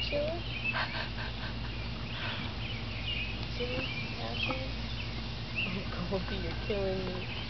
chilling? Chilling? Half chilling? Oh, Goldie, you're killing me.